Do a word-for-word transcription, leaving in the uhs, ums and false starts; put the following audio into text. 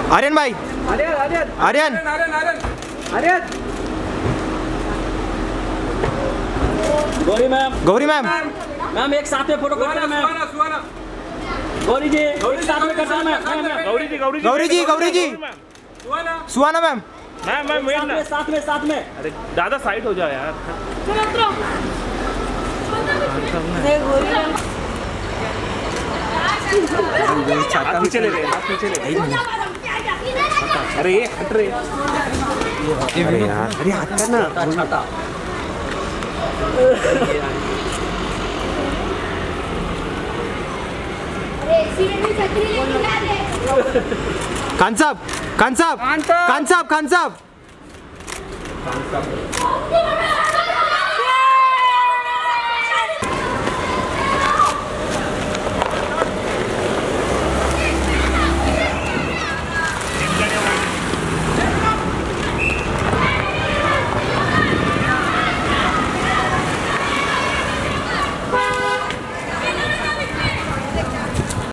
आर्यन भाई, Aryan Aryan Aryan Aryan Aryan Gauri ma'am, Gauri ma'am, ma'am एक साथ में फोटो करते हैं मैम। गौरी जी एक साथ में करते हैं ma'am. Gauri ji, Gauri ji, Gauri ji, Gauri ji, Suhana ma'am, ma'am ma'am wait ना, साथ में साथ में। अरे दादा साइड हो जाओ यार। हाथ नीचे ले रहे, हाथ नीचे ले। अरे ये हट रहे। अरे यार, अरे हाथ करना। छाता खान साहब, खान साहब, खान साहब, खान साहब,